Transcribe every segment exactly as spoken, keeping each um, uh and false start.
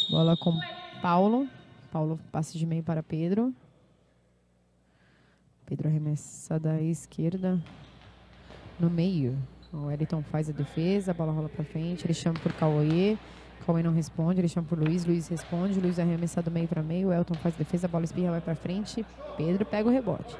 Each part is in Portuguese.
Bola com Paulo. Paulo passe de meio para Pedro. Pedro arremessa da esquerda no meio. O Wellington faz a defesa, a bola rola para frente, ele chama por Cauê. Cauê não responde, ele chama por Luiz, Luiz responde, Luiz arremessa do meio para meio, o Elton faz a defesa, a bola espirra, vai para frente, Pedro pega o rebote.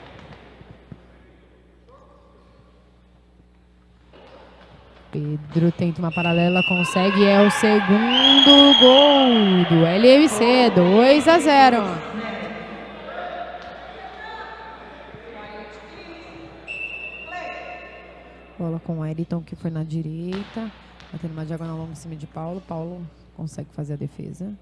Pedro tenta uma paralela, consegue, é o segundo gol do L M C, dois a zero. Bola com o Wellington, que foi na direita. Batendo uma diagonal longa em cima de Paulo. Paulo consegue fazer a defesa.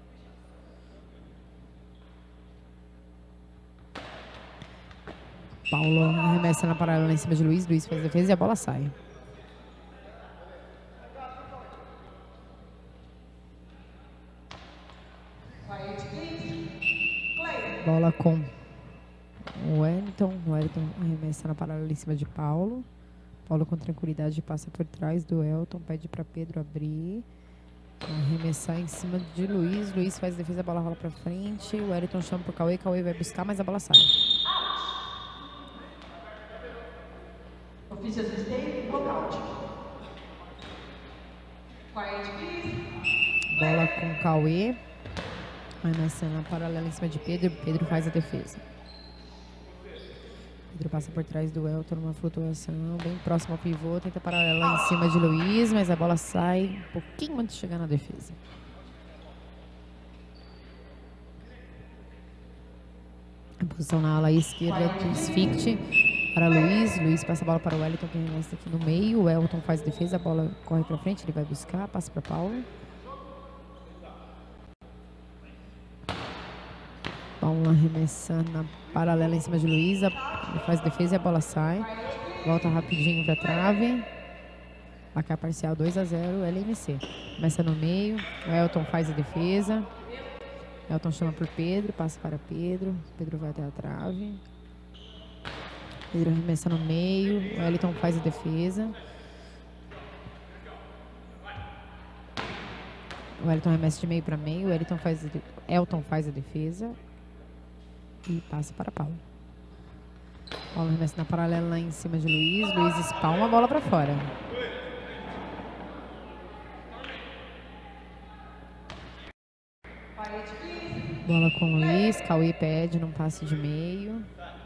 Paulo arremessa na paralela em cima de Luiz. Luiz faz a defesa e a bola sai. Bola com o Wellington. O Wellington arremessa na paralela em cima de Paulo. Paulo com tranquilidade passa por trás do Elton, pede para Pedro abrir, arremessar em cima de Luiz. Luiz faz a defesa, a bola rola para frente. O Wellington chama pro Cauê, Cauê vai buscar, mas a bola sai. Bola com o Cauê, arremessando na paralela em cima de Pedro. Pedro faz a defesa. Pedro passa por trás do Elton numa flutuação, bem próximo ao pivô, tenta paralela em cima de Luiz, mas a bola sai um pouquinho antes de chegar na defesa. A posição na ala esquerda do Sfict para Luiz. Luiz passa a bola para o Wellington, que arremessa aqui no meio. O Elton faz a defesa, a bola corre para frente, ele vai buscar, passa para Paulo. Paulo arremessando na paralela em cima de Luiz, ele faz defesa e a bola sai. Volta rapidinho para a trave. Placar parcial dois a zero, L M C. Começa no meio, o Elton faz a defesa. Elton chama por Pedro, passa para Pedro. Pedro vai até a trave. Pedro arremessa no meio, o Elton faz a defesa. O Elton arremessa de meio para meio, o Elton faz, Elton faz a defesa. E passa para Paulo. Paulo arremessa na paralela lá em cima de Luiz. Luiz espalma a bola para fora. Bola com Luiz. Cauê pede num passe de meio.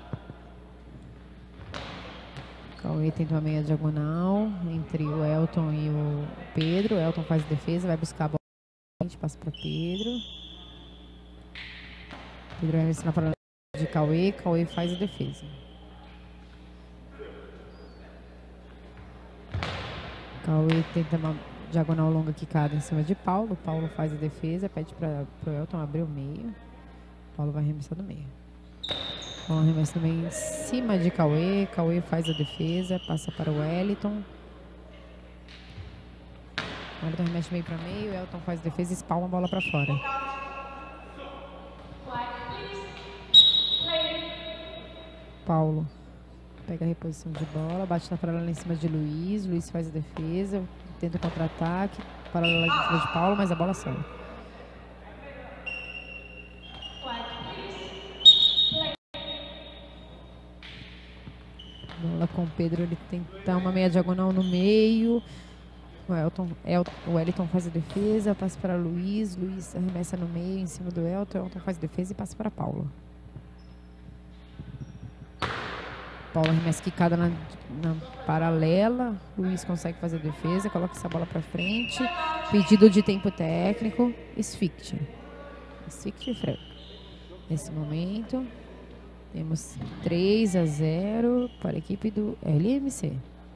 Cauê tenta uma meia diagonal entre o Elton e o Pedro. O Elton faz a defesa, vai buscar a bola. A gente passa para Pedro. Pedro arremessa na paralela de Cauê, Cauê faz a defesa. Cauê tenta uma diagonal longa quicada em cima de Paulo. Paulo faz a defesa, pede para o Elton abrir o meio. Paulo vai arremessar no meio. Paulo arremessa no meio em cima de Cauê. Cauê faz a defesa, passa para o Wellington. O Wellington arremessa meio para meio. O Elton faz a defesa e espalma a bola para fora. Paulo pega a reposição de bola, bate na paralela em cima de Luiz. Luiz faz a defesa, tenta o contra-ataque, paralela em cima de Paulo, mas a bola sai. Bola com o Pedro, ele tenta uma meia diagonal no meio. O Elton, Elton, o Wellington faz a defesa, passa para Luiz. Luiz arremessa no meio, em cima do Elton. Elton faz a defesa e passa para Paulo. Paulo arremessa quicada na, na paralela. Luiz consegue fazer a defesa, coloca essa bola para frente. Pedido de tempo técnico. Sfict. Sfict Franco. Nesse momento, temos três a zero para a equipe do L M C.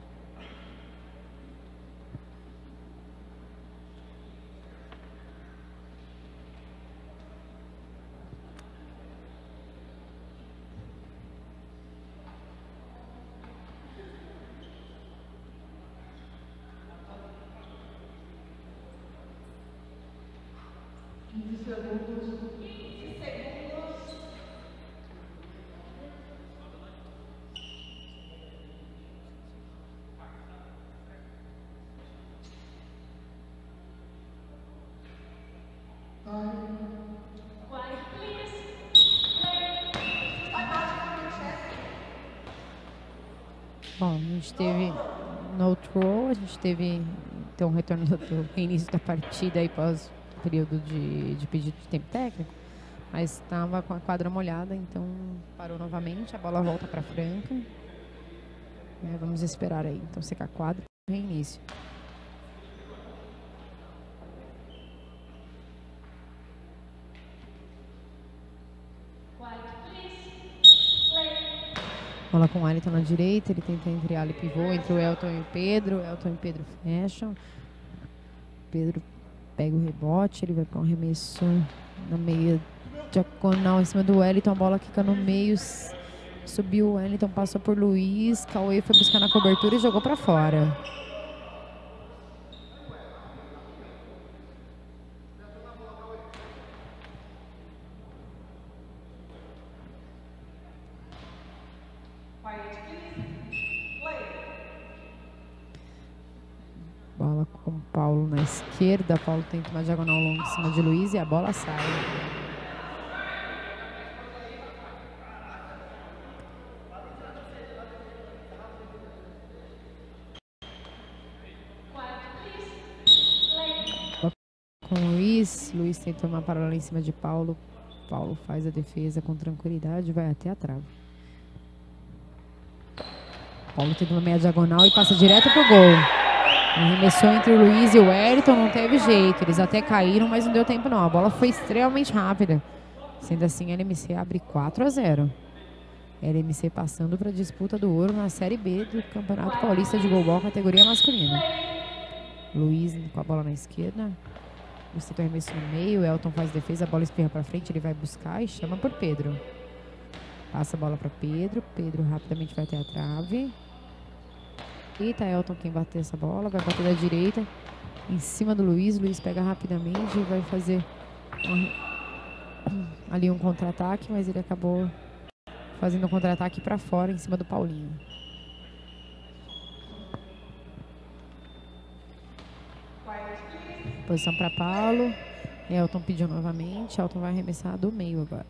quinze segundos. quinze segundos. Bom, a gente teve no throw, a gente teve então o retorno do início da partida aí pós período de, de pedido de tempo técnico, mas estava com a quadra molhada, então parou novamente, a bola volta para Franca. É, vamos esperar aí, então secar a quadra e reinício. Bola com o Wellington na direita, ele tenta entre ala e pivô, entre o Elton e o Pedro, o Elton e o Pedro fecham. Pedro pega o rebote, ele vai para um arremesso na meia diagonal em cima do Wellington, a bola quica no meio, subiu o Wellington, passou por Luiz, Cauê foi buscar na cobertura e jogou para fora. Bola com o Paulo na esquerda. Paulo tenta uma diagonal longa em cima de Luiz e a bola sai. Bola com o Luiz. Luiz tenta uma paralela em cima de Paulo. Paulo faz a defesa com tranquilidade, vai até a trave. Paulo tenta uma meia diagonal e passa direto pro gol. Arremessou entre o Luiz e o Wellington, não teve jeito. Eles até caíram, mas não deu tempo não. A bola foi extremamente rápida. Sendo assim, a L M C abre quatro a zero. L M C passando para a disputa do ouro na Série B do Campeonato Paulista de Goalball, categoria masculina. Luiz com a bola na esquerda. Luiz tenta o arremesso no meio. O Elton faz defesa, a bola espirra para frente. Ele vai buscar e chama por Pedro. Passa a bola para Pedro. Pedro rapidamente vai até a trave. Eita, Elton quem bater essa bola, vai bater da direita em cima do Luiz. Luiz pega rapidamente e vai fazer um, ali um contra-ataque, mas ele acabou fazendo um contra-ataque para fora em cima do Paulinho. Posição para Paulo. Elton pediu novamente. Elton vai arremessar do meio agora.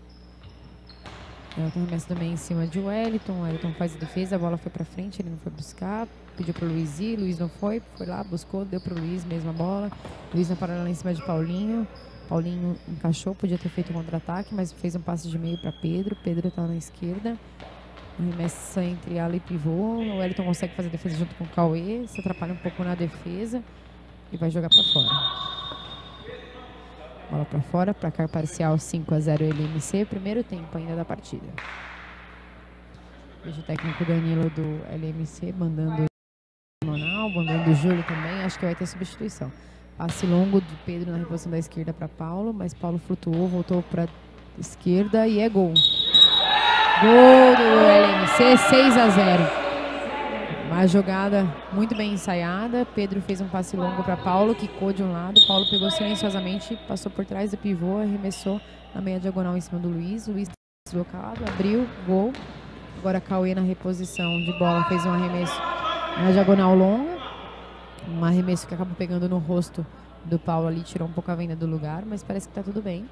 Elton arremessa do meio em cima de Wellington. O Wellington faz a defesa, a bola foi pra frente, ele não foi buscar. Pediu pro Luiz ir, Luiz não foi, foi lá, buscou, deu pro Luiz, mesma bola. Luiz na paralela em cima de Paulinho. Paulinho encaixou, podia ter feito um contra-ataque, mas fez um passe de meio para Pedro. Pedro tá na esquerda. Arremessa entre ala e pivô. O Wellington consegue fazer a defesa junto com o Cauê, se atrapalha um pouco na defesa e vai jogar para fora. Bola para fora, placar parcial cinco a zero L M C, primeiro tempo ainda da partida. Veja o técnico Danilo do L M C mandando o Monal, mandando o Júlio também, acho que vai ter substituição. Passe longo de Pedro na reposição da esquerda para Paulo, mas Paulo flutuou, voltou para esquerda e é gol. Gol do L M C, seis a zero. Uma jogada muito bem ensaiada. Pedro fez um passe longo para Paulo, quicou de um lado. Paulo pegou silenciosamente, passou por trás do pivô, arremessou na meia diagonal em cima do Luiz. Luiz deslocado, abriu, gol. Agora Cauê na reposição de bola fez um arremesso na diagonal longa. Um arremesso que acabou pegando no rosto do Paulo ali, tirou um pouco a venda do lugar, mas parece que tá tudo bem.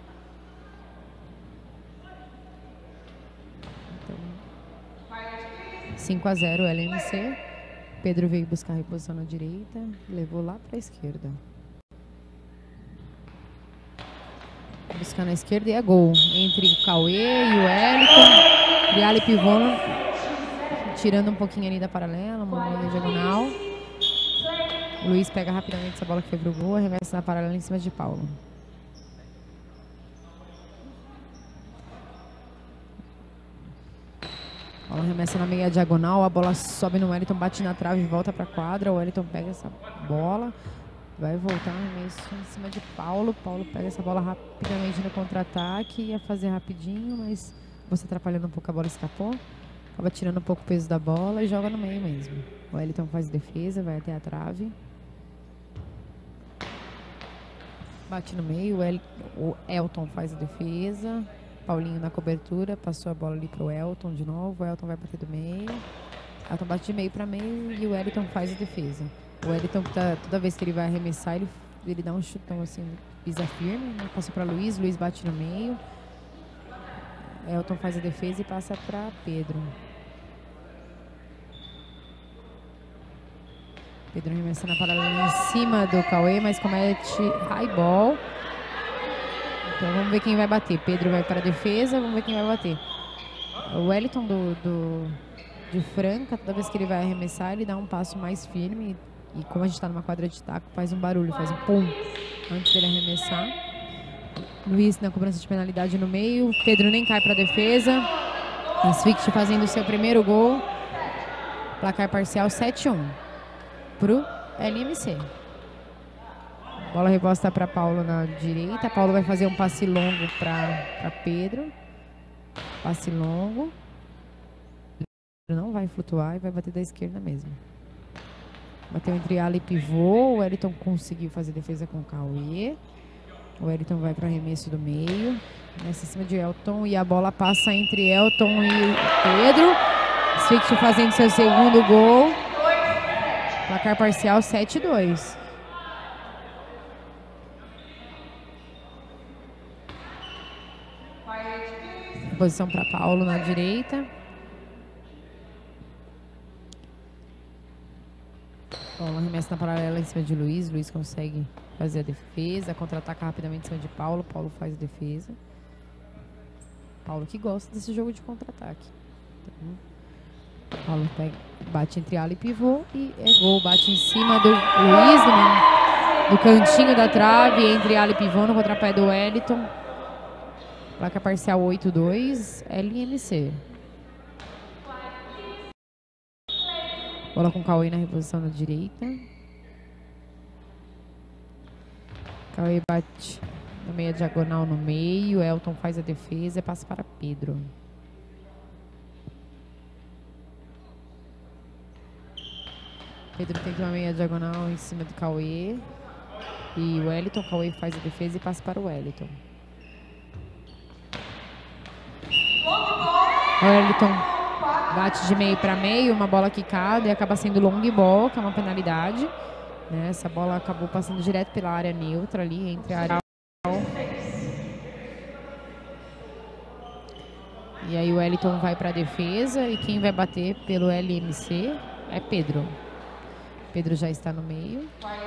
Então, cinco a zero L M C. Pedro veio buscar a reposição na direita, levou lá para a esquerda. Buscar na esquerda e é gol. Entre o Cauê e o Wellington. Trial e pivô, tirando um pouquinho ali da paralela, uma linha diagonal. O Luiz pega rapidamente essa bola que foi pro gol, arremessa na paralela em cima de Paulo. A bola arremessa na meia diagonal, a bola sobe no Wellington, bate na trave e volta para a quadra. O Wellington pega essa bola, vai voltar arremesso em cima de Paulo. Paulo pega essa bola rapidamente no contra-ataque, ia fazer rapidinho, mas você atrapalhando um pouco, a bola escapou. Acaba tirando um pouco o peso da bola e joga no meio mesmo. O Wellington faz defesa, vai até a trave. Bate no meio, o Elton faz a defesa. Paulinho na cobertura, passou a bola ali pro Elton de novo. O Elton vai bater do meio. O Elton bate de meio para meio e o Wellington faz a defesa. O Wellington, tá, toda vez que ele vai arremessar, ele Ele dá um chutão assim, pisa firme, né? Passa para Luiz, Luiz bate no meio. Elton faz a defesa e passa para Pedro. Pedro arremessa na paralela em cima do Cauê, mas comete high ball. Então vamos ver quem vai bater. Pedro vai para a defesa, vamos ver quem vai bater. O Wellington do, do, de Franca, toda vez que ele vai arremessar, ele dá um passo mais firme. E como a gente está numa quadra de taco, faz um barulho, faz um pum antes dele arremessar. Luiz na cobrança de penalidade no meio. Pedro nem cai para a defesa. Svikt fazendo o seu primeiro gol. Placar parcial sete a um pro L M C. Bola reposta para Paulo na direita. Paulo vai fazer um passe longo para Pedro. Passe longo. Não vai flutuar e vai bater da esquerda mesmo. Bateu entre ala e pivô. O Wellington conseguiu fazer defesa com o Cauê. O Wellington vai para arremesso do meio. Nessa em cima de Elton. E a bola passa entre Elton e Pedro. Svikt fazendo seu segundo gol. Placar parcial sete a dois. Posição para Paulo na direita. Paulo arremessa na paralela em cima de Luiz. Luiz consegue fazer a defesa. Contra-ataca rapidamente em cima de Paulo. Paulo faz a defesa. Paulo que gosta desse jogo de contra-ataque. Então, Paulo pega, bate entre ala e pivô. E é gol. Bate em cima do Luiz, no, no cantinho da trave. Entre ala e pivô no contrapé do Wellington. Placa parcial oito a dois. L M C. Bola com o Cauê na reposição na direita. Cauê bate na meia diagonal no meio. Elton faz a defesa e passa para Pedro. Pedro tem uma meia diagonal em cima do Cauê. E o Wellington, Cauê faz a defesa e passa para o Wellington. O Wellington bate de meio para meio, uma bola quicada e acaba sendo long ball, que é uma penalidade. Né? Essa bola acabou passando direto pela área neutra ali, entre a área. E aí o Wellington vai para a defesa e quem vai bater pelo L M C é Pedro. Pedro já está no meio.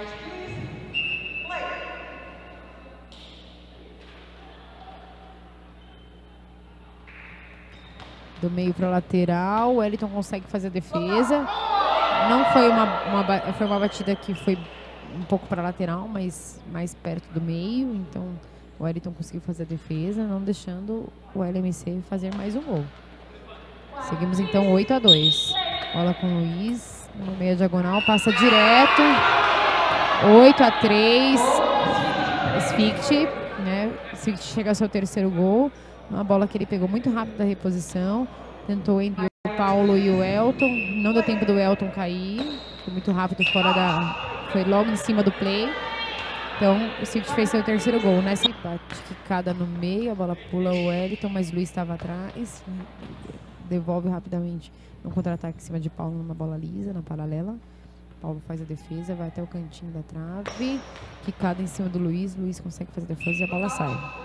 Do meio para lateral, o Wellington consegue fazer a defesa. Não foi uma, uma, foi uma batida que foi um pouco para lateral, mas mais perto do meio. Então o Wellington conseguiu fazer a defesa, não deixando o L M C fazer mais um gol. Seguimos então oito a dois. Bola com o Luiz, no meio diagonal, passa direto. oito a três. Svikt, né? Svikt chega ao seu terceiro gol. Uma bola que ele pegou muito rápido da reposição. Tentou entre o Paulo e o Elton. Não deu tempo do Elton cair. Foi muito rápido fora da... Foi logo em cima do play. Então o Svikt fez seu terceiro gol. Nessa bate quicada no meio. A bola pula o Wellington, mas o Luiz estava atrás. Devolve rapidamente um contra-ataque em cima de Paulo numa bola lisa, na paralela. Paulo faz a defesa, vai até o cantinho da trave. Quicada em cima do Luiz. Luiz consegue fazer a defesa e a bola sai.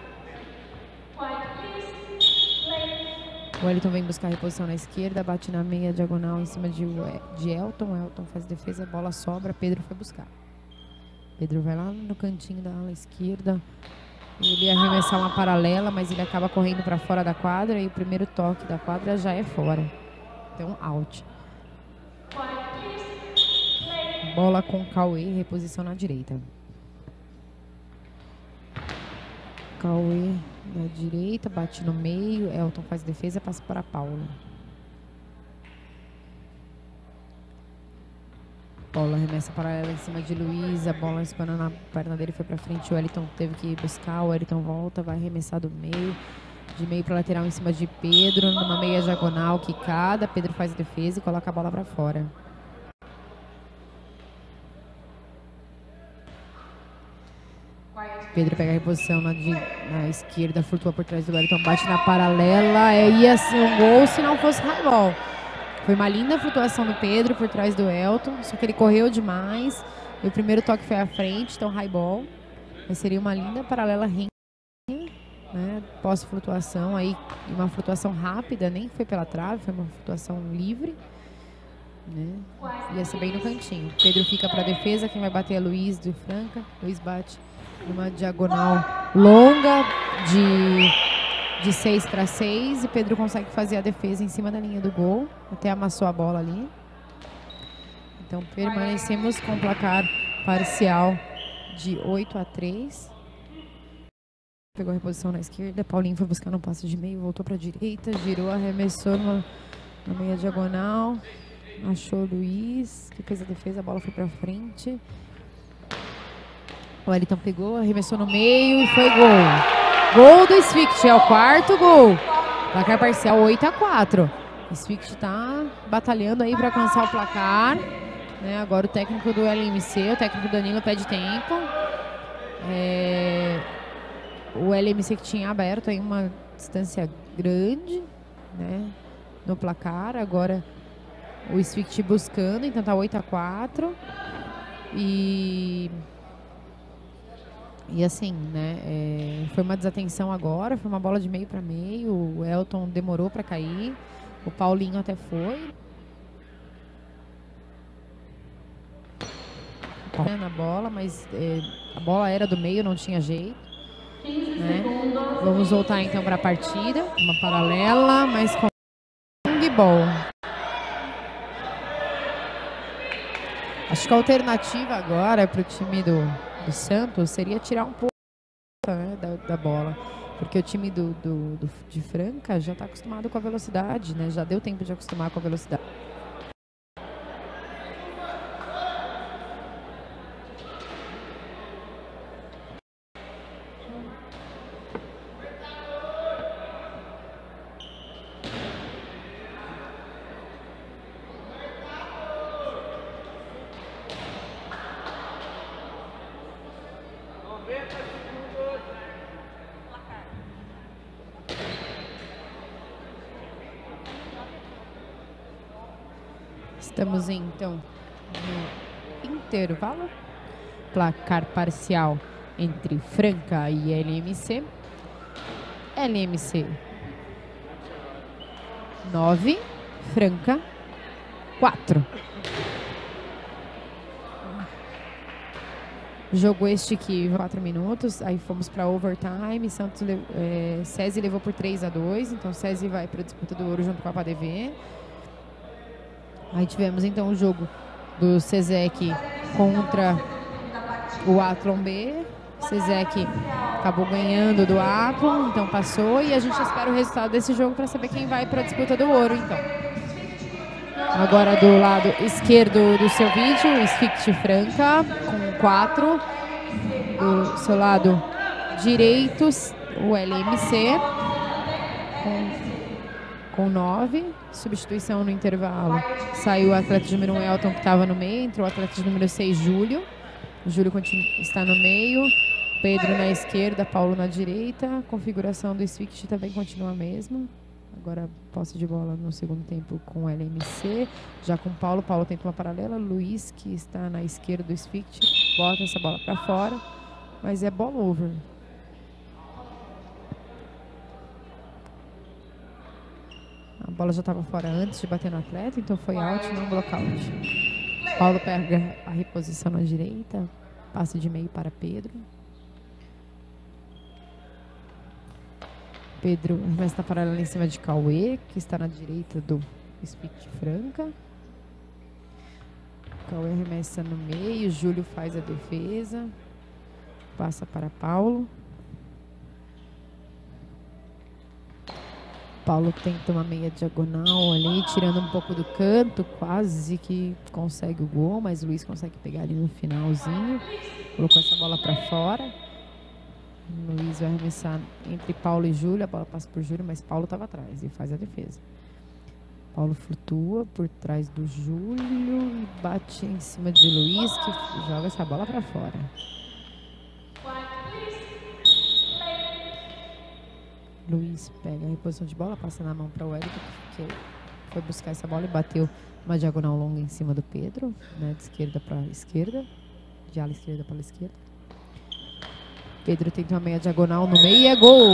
O Wellington vem buscar a reposição na esquerda, bate na meia diagonal em cima de, de Elton. Elton faz defesa, a bola sobra, Pedro foi buscar. Pedro vai lá no cantinho da ala esquerda. Ele ia arremessar uma paralela, mas ele acaba correndo para fora da quadra e o primeiro toque da quadra já é fora. Então, out. Bola com Cauê, reposição na direita. Cauê na direita, bate no meio. Elton faz defesa, passa para Paulo. Paulo arremessa paralela em cima de Luiz. A bola espanando na perna dele, foi para frente. O Wellington teve que buscar. O Wellington volta, vai arremessar do meio. De meio para lateral em cima de Pedro. Numa meia diagonal, quicada. Pedro faz defesa e coloca a bola para fora. Pedro pega a reposição na, de, na esquerda, flutua por trás do Wellington, bate na paralela. É, ia ser um gol se não fosse highball. Foi uma linda flutuação do Pedro por trás do Elton, só que ele correu demais E o primeiro toque foi à frente, então high ball. Mas seria uma linda paralela ring, né? Pós-flutuação, aí uma flutuação rápida, nem foi pela trave, foi uma flutuação livre. Né? Ia ser bem no cantinho. Pedro fica para defesa, quem vai bater é Luiz de Franca. Luiz bate numa diagonal longa de, de seis para seis e Pedro consegue fazer a defesa em cima da linha do gol, até amassou a bola ali. Então permanecemos com o placar parcial de oito a três. Pegou a reposição na esquerda, Paulinho foi buscar no passe de meio, voltou para a direita, girou, arremessou numa, na meia diagonal. Achou o Luiz, que fez a defesa, a bola foi pra frente. O Wellington pegou, arremessou no meio e foi gol. Gol do Sfict, é o quarto gol. Placar parcial oito a quatro. O Sfict tá batalhando aí para alcançar o placar. Né? Agora o técnico do L M C, o técnico Danilo pede tempo. É... O L M C que tinha aberto aí uma distância grande, né? No placar, agora o Sfict buscando, então tá oito a quatro. E... E assim, né, é, foi uma desatenção agora, foi uma bola de meio para meio, o Elton demorou para cair, o Paulinho até foi. Na bola, mas é, a bola era do meio, não tinha jeito. Né? Vamos voltar então para a partida, uma paralela, mas com long ball. Acho que a alternativa agora para o time do, do Santos seria tirar um pouco, né, da, da bola. Porque o time do, do, do, de Franca já está acostumado com a velocidade, né? Já deu tempo de acostumar com a velocidade. Estamos então no intervalo. Placar parcial entre Franca e L M C. L M C nove, Franca quatro. Jogo este que quatro minutos, aí fomos para overtime. Santos, é, SESI levou por três a dois, então SESI vai para a disputa do ouro junto com a P A D V. Aí tivemos então o jogo do SESEC contra o Athlon B. SESEC acabou ganhando do Athlon, então passou. E a gente espera o resultado desse jogo para saber quem vai para a disputa do ouro, então. Agora do lado esquerdo do seu vídeo, o Sfict Franca com quatro. Do seu lado direito, o L M C com, com nove. Substituição no intervalo. Saiu o atleta de número um, Elton, que estava no meio. Entrou o atleta de número seis, Júlio. O Júlio continua, está no meio. Pedro na esquerda, Paulo na direita. A configuração do Sfict também continua a mesma. Agora posse de bola no segundo tempo com o L M C. Já com Paulo. Paulo tenta uma paralela. Luiz, que está na esquerda do Sfict, bota essa bola para fora. Mas é ball over. A bola já estava fora antes de bater no atleta, então foi out, não blockout. Paulo pega a reposição na direita, passe de meio para Pedro. Pedro arremessa na paralela em cima de Cauê, que está na direita do Sfict Franca. Cauê arremessa no meio, Júlio faz a defesa, passa para Paulo. Paulo tenta uma meia diagonal ali, tirando um pouco do canto, quase que consegue o gol, mas o Luiz consegue pegar ali no finalzinho. Colocou essa bola para fora. O Luiz vai arremessar entre Paulo e Júlio, a bola passa por Júlio, mas Paulo estava atrás e faz a defesa. Paulo flutua por trás do Júlio e bate em cima de Luiz, que joga essa bola para fora. Luiz pega a reposição de bola, passa na mão para o Wellington, que foi buscar essa bola e bateu uma diagonal longa em cima do Pedro, né, de esquerda para esquerda. De ala esquerda para a esquerda. Pedro tenta uma meia diagonal no meio e é gol!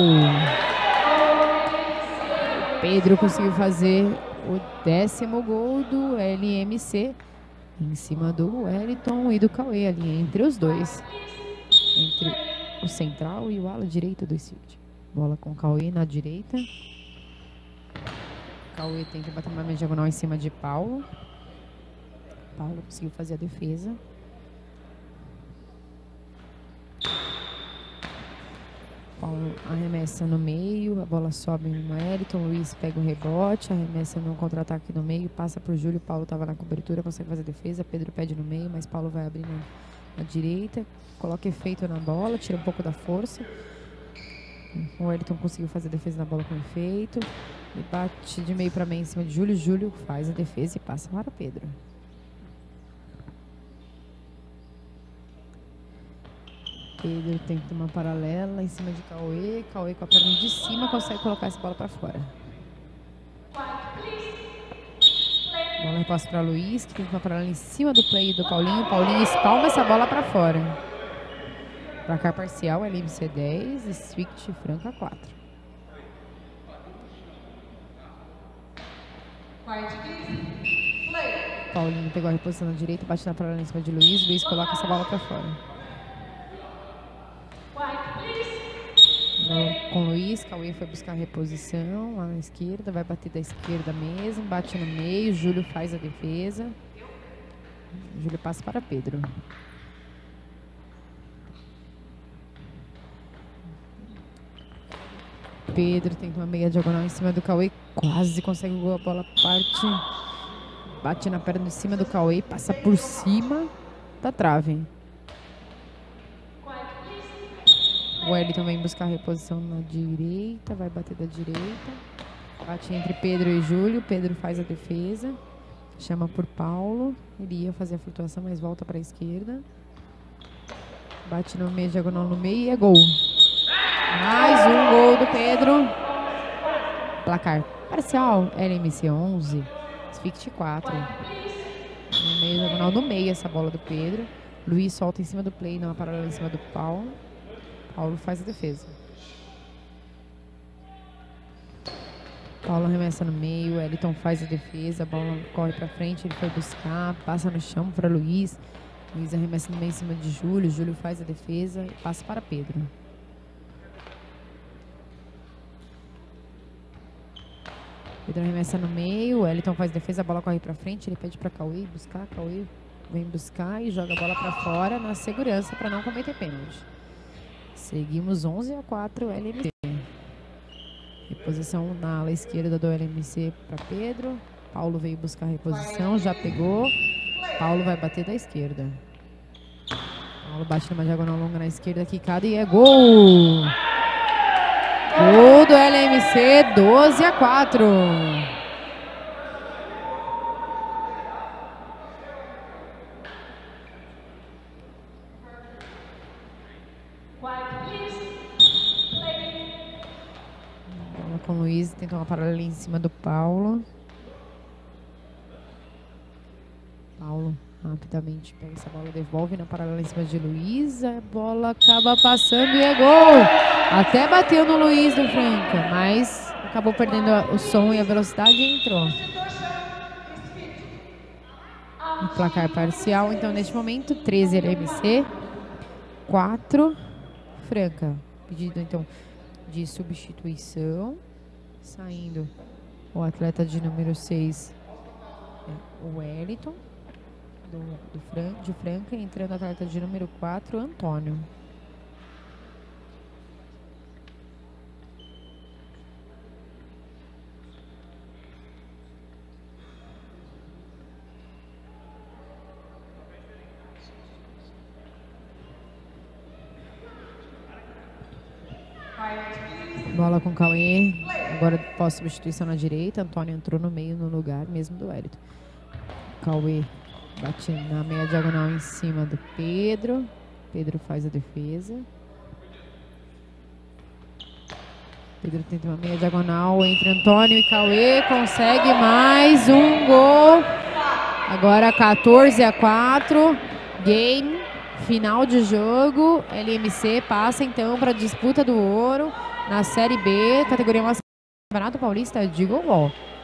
Pedro conseguiu fazer o décimo gol do L M C em cima do Wellington e do Cauê ali, entre os dois. Entre o central e o ala direito do Sfict. Bola com o Cauê na direita. Cauê tenta bater uma meia diagonal em cima de Paulo. Paulo conseguiu fazer a defesa. Paulo arremessa no meio, a bola sobe no Wellington, Luiz pega o rebote, arremessa no contra-ataque no meio, passa para o Júlio, Paulo estava na cobertura, consegue fazer a defesa, Pedro pede no meio, mas Paulo vai abrir na, na direita, coloca efeito na bola, tira um pouco da força. O Wellington conseguiu fazer a defesa na bola com efeito, e bate de meio para meio em cima de Júlio, Júlio faz a defesa e passa para Pedro. Pedro tenta uma paralela em cima de Cauê. Cauê com a perna de cima consegue colocar essa bola para fora. Bola repassa para Luiz, que tenta uma paralela em cima do play do Paulinho. Paulinho espalma essa bola para fora. Placar parcial, L M C dez, Sfict Franca quatro. Paulinho pegou a reposição na direita, bate na paralela em cima de Luiz. Luiz coloca essa bola para fora. Com Luiz, Cauê foi buscar a reposição lá na esquerda, vai bater da esquerda mesmo, bate no meio, Júlio faz a defesa. Júlio passa para Pedro. Pedro tenta uma meia diagonal em cima do Cauê, quase consegue o gol, a bola parte, bate na perna de cima do Cauê, passa por cima da trave. O Wellington vem buscar a reposição na direita, vai bater da direita. Bate entre Pedro e Júlio, Pedro faz a defesa. Chama por Paulo, ele ia fazer a flutuação, mas volta para a esquerda. Bate no meio, diagonal no meio e é gol. Mais um gol do Pedro. Placar parcial, L M C onze, Sfict quatro. No meio, diagonal no meio essa bola do Pedro. Luiz solta em cima do play, numa paralela em cima do Paulo. Paulo faz a defesa. Paulo arremessa no meio, Wellington faz a defesa, a bola corre para frente, ele foi buscar, passa no chão para Luiz. Luiz arremessa no meio em cima de Júlio, Júlio faz a defesa e passa para Pedro. Pedro arremessa no meio, Wellington faz a defesa, a bola corre para frente, ele pede para Cauê buscar, Cauê vem buscar e joga a bola para fora na segurança para não cometer pênalti. Seguimos onze a quatro, L M C. Reposição na ala esquerda do L M C para Pedro. Paulo veio buscar a reposição, já pegou. Paulo vai bater da esquerda. Paulo bate numa diagonal longa na esquerda, quicada e é gol! Gol do L M C, doze a quatro. Com o Luiz, tentou uma paralela em cima do Paulo. Paulo rapidamente pega essa bola, devolve na paralela em cima de Luiz. A bola acaba passando e é gol! Até bateu no Luiz do Franca, mas acabou perdendo o som e a velocidade e entrou. O placar parcial, então, neste momento, treze L M C, quatro Franca. Pedido, então, de substituição. Saindo o atleta de número seis, o Wellington, do, do Fran, de Franca, entrando o atleta de número quatro, Antônio. Bola com Cauê, agora pós-substituição na direita, Antônio entrou no meio, no lugar mesmo do Wellington. Cauê bate na meia diagonal em cima do Pedro, Pedro faz a defesa. Pedro tenta uma meia diagonal entre Antônio e Cauê, consegue mais um gol. Agora quatorze a quatro, game. Final de jogo, L M C passa então para a disputa do ouro na Série B, categoria masculina do Campeonato Paulista de Goalball.